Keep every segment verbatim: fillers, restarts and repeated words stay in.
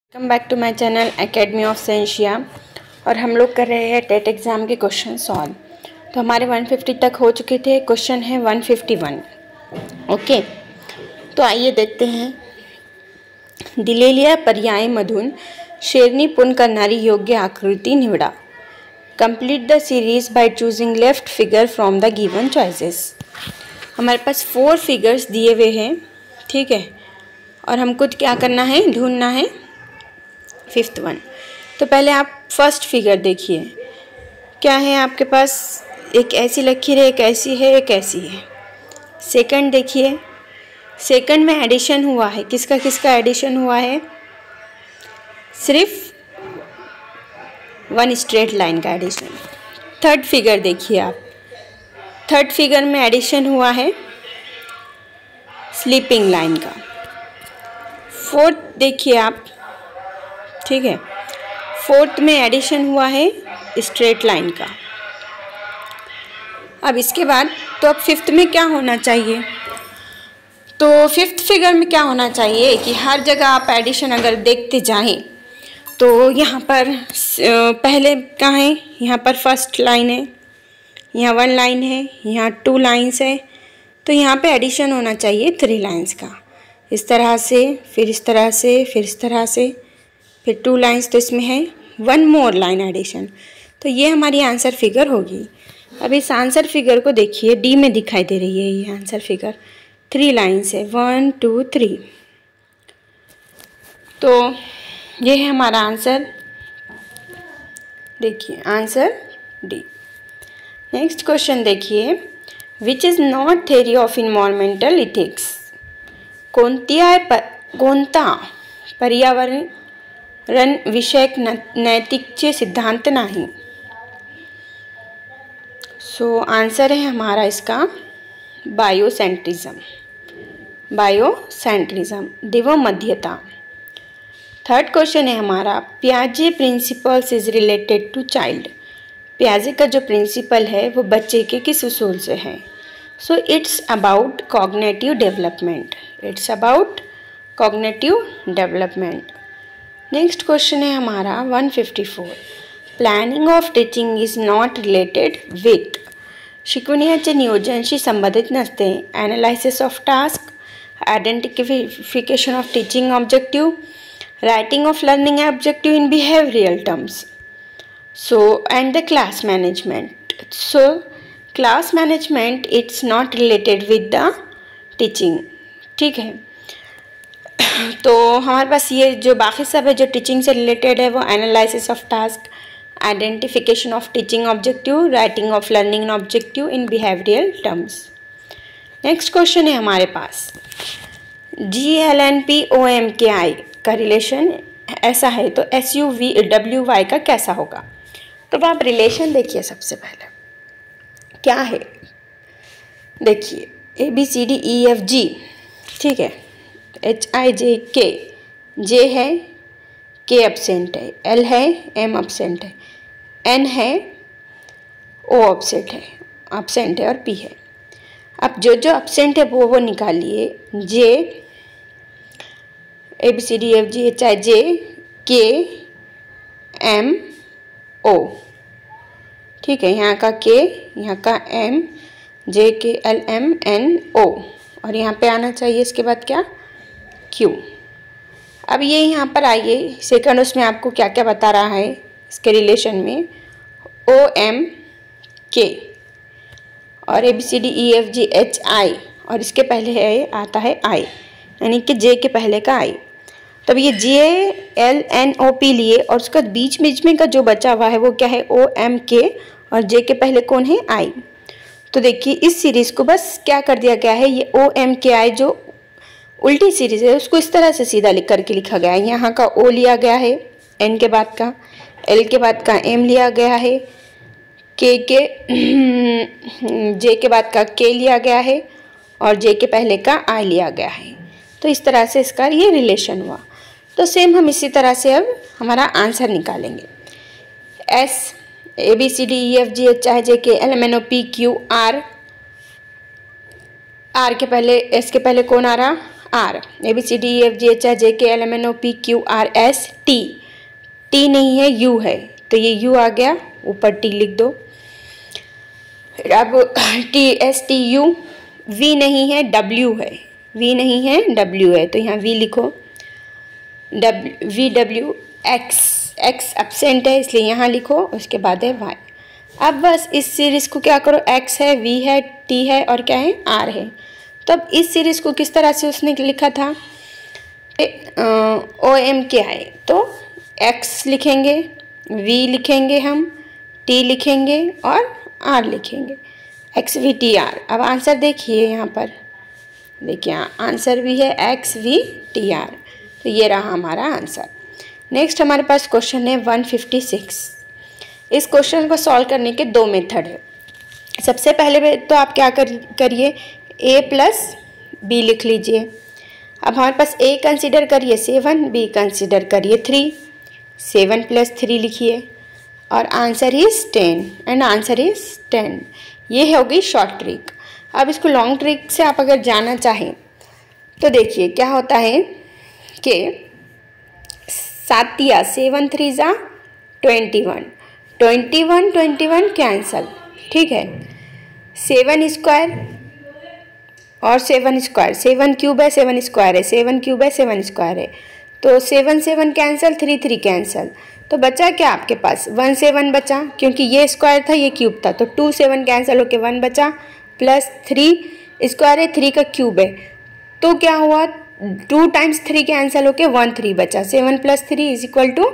Welcome back to my channel academy of Scientia. और हम लोग कर रहे हैं टेट एग्ज़ाम के क्वेश्चन सॉल्व। तो हमारे एक सौ पचास तक हो चुके थे, क्वेश्चन है एक सौ इक्यावन। ओके, तो आइए देखते हैं। दिलेल्या पर्यायमधून शेरनी पूर्ण करणारी योग्य आकृती निवडा। Complete the series by choosing left figure from the given choices. हमारे पास फोर फिगर्स दिए हुए हैं, ठीक है, और हमको क्या करना है, ढूंढना है फिफ्थ वन। तो पहले आप फर्स्ट फिगर देखिए, क्या है आपके पास, एक ऐसी लकीर है, एक ऐसी है, एक ऐसी है। सेकंड देखिए, सेकंड में एडिशन हुआ है, किसका किसका एडिशन हुआ है, सिर्फ वन स्ट्रेट लाइन का एडिशन। थर्ड फिगर देखिए आप, थर्ड फिगर में एडिशन हुआ है स्लीपिंग लाइन का। फोर्थ देखिए आप, ठीक है, फोर्थ में एडिशन हुआ है स्ट्रेट लाइन का। अब इसके बाद तो अब फिफ्थ में क्या होना चाहिए, तो फिफ्थ फिगर में क्या होना चाहिए कि हर जगह आप एडिशन अगर देखते जाएं तो यहाँ पर पहले कहाँ है, यहाँ पर फर्स्ट लाइन है, यहाँ वन लाइन है, यहाँ टू लाइन्स है, तो यहाँ पे एडिशन होना चाहिए थ्री लाइन्स का। इस तरह से, फिर इस तरह से, फिर इस तरह से, फिर टू लाइन्स, तो इसमें है वन मोर लाइन एडिशन। तो ये हमारी आंसर फिगर होगी। अब इस आंसर फिगर को देखिए, डी में दिखाई दे रही है ये आंसर फिगर, थ्री लाइन्स है, वन टू थ्री। तो ये है हमारा आंसर, देखिए आंसर डी। नेक्स्ट क्वेश्चन देखिए, which is not theory of environmental ethics. कोणत्या कोणता पर्यावरण रन विषयक नैतिकचे सिद्धांत नहीं। सो आंसर है हमारा इसका बायोसेंट्रिज्म, बायोसेंट्रिज्म देवमध्यता। थर्ड क्वेश्चन है हमारा, पियाजे principles is related to child. पियाजे का जो प्रिंसिपल है वो बच्चे के किस उसूल से है। So it's about cognitive development, it's about cognitive development. Next question है हमारा एक सौ चौवन, planning of teaching is not related with. शिकवण्याचे नियोजनशी संबंधित नसते। Analysis of task, identification of teaching objective, writing of learning objective in behavioural terms, so and the class management. So class management it's not related with the teaching, ठीक है। तो हमारे पास ये जो बाकी सब है जो टीचिंग से रिलेटेड है वो analysis of task, identification of teaching objective, writing of learning objective in behavioural terms. Next question है हमारे पास, G L N P O M K I का रिलेशन ऐसा है तो S U V W Y का कैसा होगा। तो आप रिलेशन देखिए, सबसे पहले क्या है, देखिए A B C D E F G, ठीक है, एच आई जे के, जे है, के अब्सेंट है, एल है, एम अब्सेंट है, एन है, ओ अब्सेंट है, अब्सेंट है और पी है। अब जो जो अब्सेंट है वो वो निकालिए, J, A B C D F G H I J K M ओ, ठीक है, यहाँ का के, यहाँ का एम, जे के एल एम एन ओ, और यहाँ पे आना चाहिए इसके बाद क्या, क्यू। अब ये यहाँ पर आइए, सेकंड उसमें आपको क्या क्या बता रहा है इसके रिलेशन में, ओ एम के और A B C D E F G H I, और इसके पहले है आता है आई, यानी कि जे के पहले का आई। तब ये J L N O P लिए और उसका बीच बीच में का जो बचा हुआ है वो क्या है, ओ एम के, और जे के पहले कौन है, आई। तो देखिए इस सीरीज़ को बस क्या कर दिया गया है, ये ओ एम के आई जो उल्टी सीरीज है उसको इस तरह से सीधा लिख करके लिखा गया है। यहाँ का ओ लिया गया है, एन के बाद का, एल के बाद का एम लिया गया है, के के जे के बाद का के लिया गया है, और जे के पहले का आई लिया गया है। तो इस तरह से इसका ये रिलेशन हुआ। तो सेम हम इसी तरह से अब हमारा आंसर निकालेंगे। S, A B C D E F G H I J K L M N O P Q R, R के पहले, एस के पहले कौन आ रहा, R, A B C D E F G H I J K L M N O P Q R S T, T नहीं है you है, तो ये यू आ गया, ऊपर टी लिख दो। फिर अब T S T U, V नहीं है डब्ल्यू है, वी नहीं है डब्ल्यू है, तो यहाँ वी लिखो, W V W, X X absent है इसलिए यहाँ लिखो, उसके बाद है वाई। अब बस इस सीरीज़ को क्या करो, एक्स है, वी है, टी है और क्या है, आर है। तो अब इस सीरीज़ को किस तरह से उसने लिखा था, ओ एम क्या है, तो एक्स लिखेंगे, वी लिखेंगे हम, टी लिखेंगे और आर लिखेंगे, एक्स वी टी आर। अब आंसर देखिए यहाँ पर, देखिए आंसर भी है एक्स वी टी आर, तो ये रहा हमारा आंसर। नेक्स्ट हमारे पास क्वेश्चन है वन फिफ्टी सिक्स। इस क्वेश्चन को सॉल्व करने के दो मेथड है। सबसे पहले तो आप क्या कर करिए, a प्लस बी लिख लीजिए। अब हमारे पास a कंसीडर करिए सेवन, b कंसीडर करिए थ्री, सेवन प्लस थ्री लिखिए और answer is ten and answer is ten. ये होगी शॉर्ट ट्रिक। अब इसको लॉन्ग ट्रिक से आप अगर जाना चाहें तो देखिए क्या होता है कि सातिया सेवन थ्री ज़ा twenty one, twenty one twenty one cancel, ठीक है। सेवन स्क्वायर और सेवन स्क्वायर, सेवन क्यूब है सेवन स्क्वायर है, सेवन क्यूब है सेवन स्क्वायर है, तो seven seven cancel, three three cancel, तो बचा क्या आपके पास, वन सेवन बचा, क्योंकि ये स्क्वायर था ये क्यूब था, तो टू सेवन कैंसिल होके वन बचा, प्लस थ्री स्क्वायर है थ्री का क्यूब है, तो क्या हुआ, टू टाइम्स थ्री कैंसिल होके वन थ्री बचा, seven plus three is equal to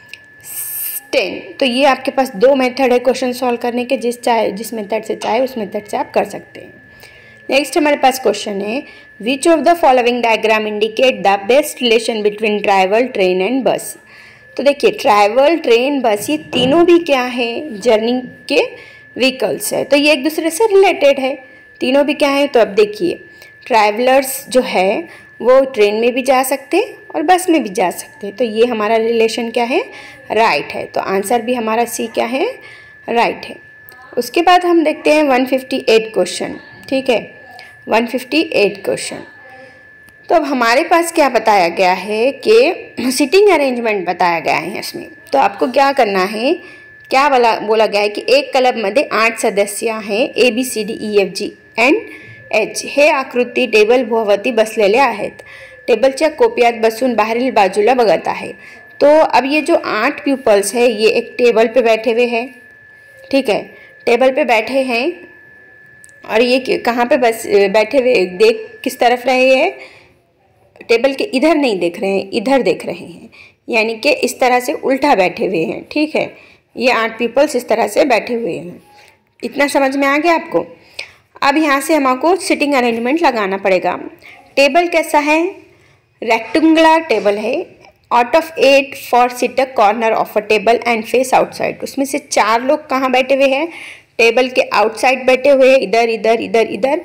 ten. तो ये आपके पास दो मेथड है क्वेश्चन सॉल्व करने के, जिस चाहे जिस मेथड से चाहे उस मेथड से आप कर सकते हैं। नेक्स्ट हमारे पास क्वेश्चन है, which of the following diagram indicate the best relation between travel, train and bus. तो देखिए ट्रैवल, ट्रेन, बस ये तीनों भी क्या है, जर्नी के व्हीकल्स है, तो ये एक दूसरे से रिलेटेड है, तीनों भी क्या है। तो अब देखिए ट्रैवलर्स जो है वो ट्रेन में भी जा सकते और बस में भी जा सकते हैं, तो ये हमारा रिलेशन क्या है, राइट है, तो आंसर भी हमारा सी क्या है, राइट है। उसके बाद हम देखते हैं वन फिफ्टी एट क्वेश्चन, ठीक है, वन फिफ्टी एट क्वेश्चन। तो अब हमारे पास क्या बताया गया है कि सीटिंग अरेंजमेंट बताया गया है इसमें, तो आपको क्या करना है, क्या बोला बोला गया है की एक क्लबमध्ये आठ सदस्य हैं, A B C D E F G and H, हे आकृती टेबल भोवती बसलेले आहेत, टेबलच्या कोपऱ्यात बसून बाहेरील बाजूला बघत आहे। तो अब ये जो आठ पीपल्स है ये एक टेबल पे बैठे हुए हैं, ठीक है, टेबल पे बैठे हैं और ये कहाँ पे बस बैठे हुए, देख किस तरफ रहे हैं, टेबल के इधर नहीं देख रहे हैं, इधर देख रहे हैं, यानी कि इस तरह से उल्टा बैठे हुए हैं, ठीक है। ये आठ पीपल्स इस तरह से बैठे हुए हैं, इतना समझ में आ गया आपको। अब यहाँ से हमको सिटिंग अरेंजमेंट लगाना पड़ेगा। टेबल कैसा है, रेक्टेंगुलर टेबल है, out of eight four sit a corner of a table and face outside, उसमें से चार लोग कहाँ बैठे हुए हैं, टेबल के आउटसाइड बैठे हुए हैं, इधर इधर इधर इधर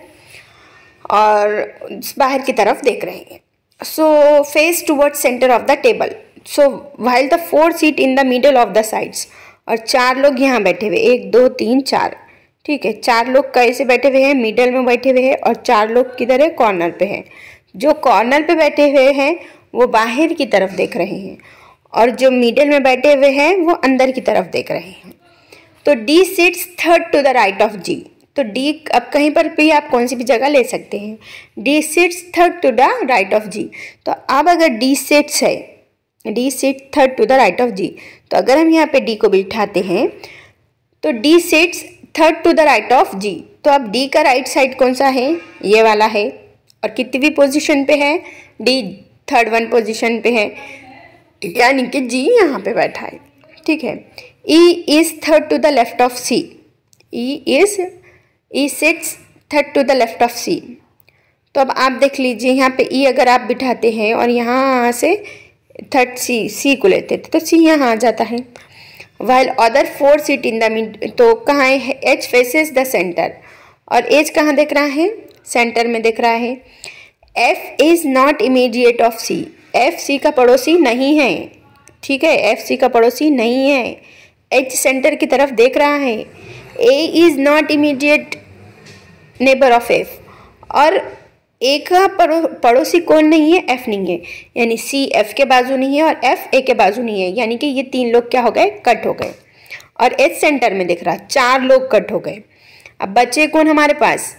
और बाहर की तरफ देख रहे हैं। So face toward centre of the table, so while the four seat in the middle of the sides, और चार लोग यहाँ बैठे हुए, एक दो तीन चार, ठीक है, चार लोग कैसे बैठे हुए हैं, मिडल में बैठे हुए हैं, और चार लोग किधर है, कॉर्नर पे है। जो कॉर्नर पे बैठे हुए हैं वो बाहर की तरफ देख रहे हैं और जो मिडल में बैठे हुए हैं वो अंदर की तरफ देख रहे हैं। तो D sits third to the right of G, तो डी अब कहीं पर भी आप कौन सी भी जगह ले सकते हैं, D sits third to the right of G. तो अब अगर डी सिट्स है, D sit third to the right of G, तो अगर हम यहाँ पे डी को बिठाते हैं तो D sits third to the right of G, तो अब डी का राइट साइड कौन सा है, ये वाला है, और कितनी पोजीशन पे है, डी थर्ड वन पोजीशन पे है, यानी कि जी यहाँ पे बैठा है, ठीक है। E is third to the left of C, E is E sits third to the left of C. तो अब आप देख लीजिए यहाँ पे ई अगर आप बिठाते हैं और यहाँ से थर्ड सी सी को लेते थे तो सी यहाँ आ जाता है। While other four seat in the mid, तो कहाँ है, एच फेसेस द सेंटर, और एच कहाँ देख रहा है, सेंटर में देख रहा है। F is not immediate of C, F C का पड़ोसी नहीं है, ठीक है, एफ सी का पड़ोसी नहीं है। एच सेंटर की तरफ देख रहा है। A is not immediate neighbour of F, और ए का पड़ो, पड़ोसी कौन नहीं है? एफ नहीं है, यानी सी एफ के बाजू नहीं है और एफ ए के बाजू नहीं है, यानी कि ये तीन लोग क्या हो गए? कट हो गए। और एच सेंटर में दिख रहा चार लोग कट हो गए। अब बचे कौन हमारे पास?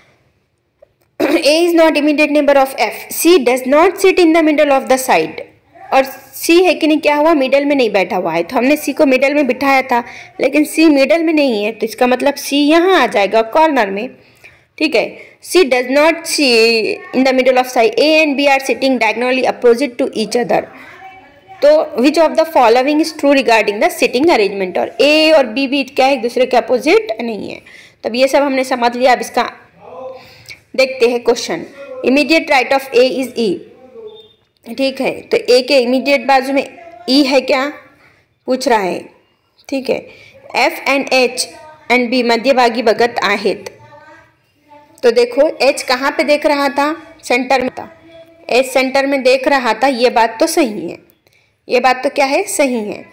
A is not immediate neighbour of F, C does not sit in the middle of the side, और सी है कि नहीं, क्या हुआ? मिडल में नहीं बैठा हुआ है। तो हमने सी को मिडल में बिठाया था, लेकिन सी मिडल में नहीं है, तो इसका मतलब सी यहाँ आ जाएगा कॉर्नर में। ठीक है, C does not see in the middle of side, A and B are sitting diagonally opposite to each other. तो which of the following is true regarding the seating arrangement, और ए और B भी क्या है? एक दूसरे के opposite नहीं है। तब ये सब हमने समझ लिया। अब इसका देखते हैं question. Immediate right of A is E. ठीक है, तो ए के इमीडिएट बाजू में ई है क्या? पूछ रहा है। ठीक है, F and H and B मध्यभागी भगत आहेत। तो देखो एच कहाँ पे देख रहा था? सेंटर में था। एच सेंटर में देख रहा था, ये बात तो सही है, ये बात तो क्या है? सही है।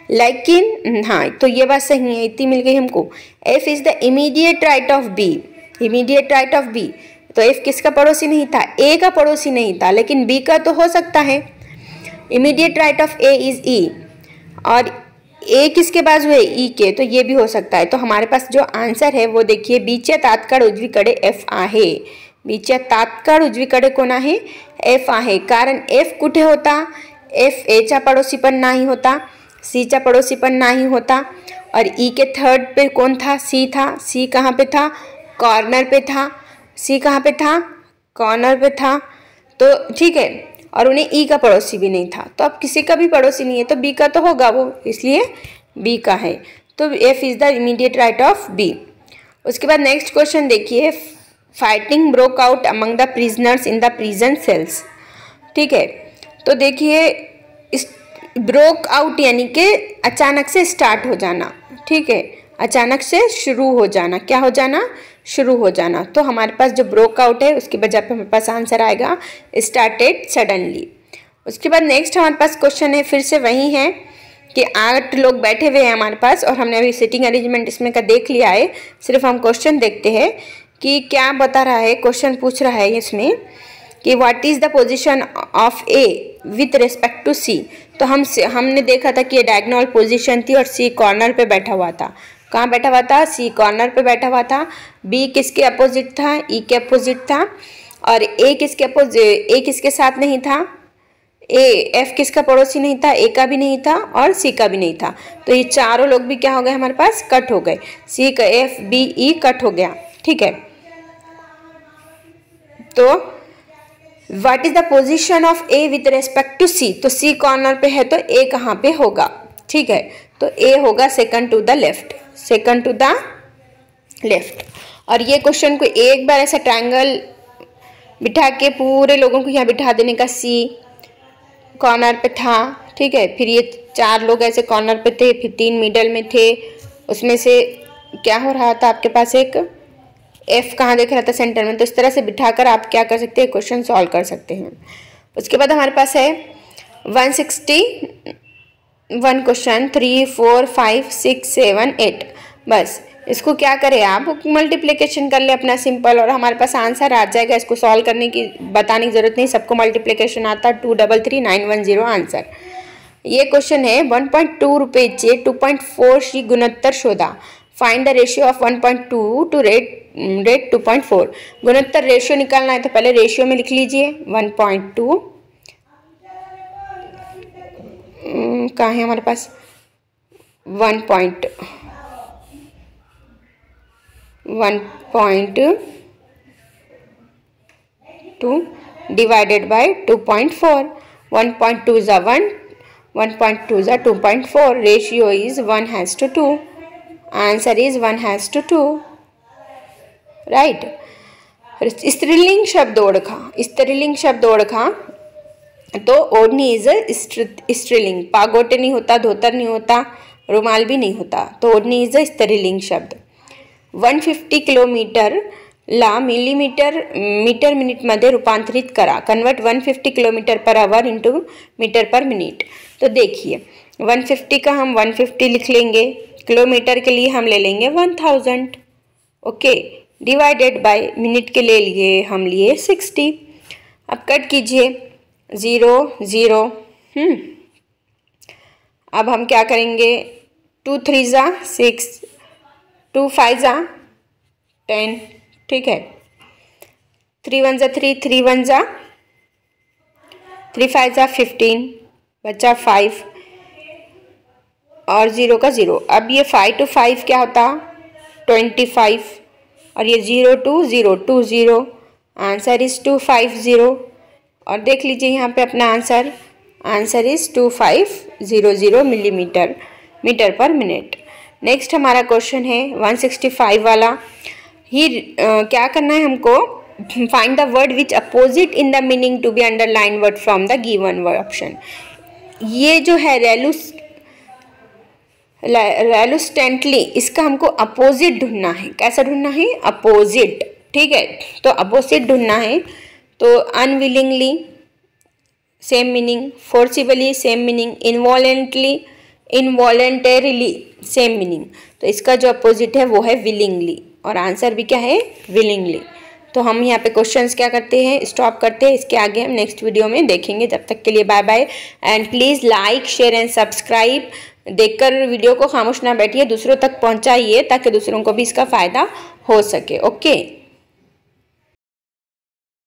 लेकिन हाँ, तो ये बात सही है, इतनी मिल गई हमको। F is the immediate right of B, immediate right of B, तो एफ किसका पड़ोसी नहीं था? ए का पड़ोसी नहीं था, लेकिन बी का तो हो सकता है। Immediate right of A is E, और ए किसके बाजू है? ई के, तो ये भी हो सकता है। तो हमारे पास जो आंसर है वो देखिए, बीचे तात्काळ उजवीकडे एफ आहे। बीचे तात्काळ उजवीकडे कोण आहे? एफ आहे। कारण एफ कुठे होता? एफ एचा पड़ोसी पण नाही होता, सीचा पड़ोसी पण नाही होता, और ई के थर्ड पे कौन था? सी था। सी कहाँ पे था? कॉर्नर पे था। सी कहाँ पे था? कॉर्नर पे था। तो ठीक है, और उन्हें ई का पड़ोसी भी नहीं था, तो अब किसी का भी पड़ोसी नहीं है, तो बी का तो होगा वो, इसलिए बी का है। तो F is the immediate right of B. उसके बाद नेक्स्ट क्वेश्चन देखिए, fighting broke out among the prisoners in the prison cells. ठीक है, तो देखिए इस ब्रोक आउट यानी कि अचानक से स्टार्ट हो जाना। ठीक है, अचानक से शुरू हो जाना, क्या हो जाना? शुरू हो जाना। तो हमारे पास जो ब्रोक आउट है उसकी बजाय पे हमारे पास आंसर आएगा स्टार्टेड सडनली। उसके बाद नेक्स्ट हमारे पास क्वेश्चन है, फिर से वही है कि आठ लोग बैठे हुए हैं हमारे पास, और हमने अभी सिटिंग अरेंजमेंट इसमें का देख लिया है। सिर्फ हम क्वेश्चन देखते हैं कि क्या बता रहा है। क्वेश्चन पूछ रहा है इसमें कि what is the position of A with respect to C. तो हम हमने देखा था कि ये डायगोनल पोजीशन थी और सी कॉर्नर पे बैठा हुआ था। कहाँ बैठा हुआ था? सी कॉर्नर पे बैठा हुआ था। बी किसके अपोजिट था? ई के अपोजिट था। और ए किसके अपोजिट? ए किसके साथ नहीं था? ए एफ किसका पड़ोसी नहीं था? ए का भी नहीं था और सी का भी नहीं था। तो ये चारों लोग भी क्या हो गए हमारे पास? कट हो गए। सी का एफ बी ई कट हो गया। ठीक है, तो what is the position of A with respect to C. तो सी कॉर्नर पे है, तो ए कहाँ पे होगा? ठीक है, तो ए होगा second to the left, second to the left. और ये क्वेश्चन को एक बार ऐसा ट्रायंगल बिठा के पूरे लोगों को यहाँ बिठा देने का। सी कॉर्नर पे था। ठीक है, फिर ये चार लोग ऐसे कॉर्नर पे थे, फिर तीन मिडल में थे। उसमें से क्या हो रहा था आपके पास? एक एफ कहाँ देख रहा था? सेंटर में। तो इस तरह से बिठाकर आप क्या कर सकते हैं? क्वेश्चन सॉल्व कर सकते हैं। उसके बाद हमारे पास है one sixty one question, three four five six seven eight. बस इसको क्या करें आप? मल्टीप्लिकेशन कर ले अपना सिंपल, और हमारे पास आंसर आ जाएगा। इसको सॉल्व करने की बताने की जरूरत नहीं, सबको मल्टीप्लिकेशन आता। Two double three nine one zero answer. ये क्वेश्चन है वन पॉइंट टू रुपयेचे टू पॉइंट फोर शी गुणोत्तर शोधा। Find the ratio of one point two two rate rate two point four. गुणोत्तर रेशियो निकालना है, तो पहले रेशियो में लिख लीजिए वन पॉइंट टू। कहाँ है हमारे पास? One point one point two divided by two point four. One point two ज़ा वन, वन पॉइंट टू ज़ा two point four. Ratio is one has two two. Answer is one has two two, right. स्त्रीलिंग शब्द ओळखा। स्त्रीलिंग शब्द ओळखा तो ओढ़नी इज स्त्रीलिंग। पागोटे नहीं होता, धोतर नहीं होता, रुमाल भी नहीं होता, तो ओढ़नी इज अ स्त्रीलिंग शब्द। वन फिफ्टी किलोमीटर ला मिलीमीटर मीटर मिनिट मध्ये रूपांतरित करा। Convert one fifty kilometre per hour into metre per minute. तो देखिए वन फिफ्टी का हम वन फिफ्टी लिख लेंगे, किलोमीटर के लिए हम ले लेंगे one thousand. Okay, divided by minute के ले लिए हम लिए सिक्सटी। अब कट कीजिए, ज़ीरो ज़ीरो। हम्म अब हम क्या करेंगे, टू थ्री ज़ा सिक्स, टू फाइव ज़ा टेन, ठीक है। थ्री वन ज़ा थ्री, थ्री वन ज़ा थ्री फाइव ज़ा फिफ्टीन, बचा फाइव और ज़ीरो का ज़ीरो। अब ये फाइव टू फाइव क्या होता, ट्वेंटी फाइव, और ये zero two zero, two zero. Answer is two five zero. और देख लीजिए यहाँ पे अपना answer, answer is two five zero zero millimetre metre per minute. Next हमारा क्वेश्चन है वन सिक्सटी फाइव वाला। ही uh, क्या करना है हमको, find the word which opposite in the meaning to be underline word from the given word option. ये जो है रेलुस रेलुस्टेंटली, इसका हमको अपोजिट ढूंढना है। कैसा ढूंढना है, अपोजिट, ठीक है। तो अपोजिट ढूंढना है, तो unwillingly same meaning, forcibly same meaning, involuntarily involuntarily same meaning. तो इसका जो अपोजिट है वो है विलिंगली, और आंसर भी क्या है, विलिंगली। तो हम यहाँ पे क्वेश्चंस क्या करते हैं, स्टॉप करते हैं। इसके आगे हम नेक्स्ट वीडियो में देखेंगे। तब तक के लिए bye bye, and please like share and subscribe. देखकर वीडियो को खामोश ना बैठिए, दूसरों तक पहुँचाइए ताकि दूसरों को भी इसका फ़ायदा हो सके। ओके।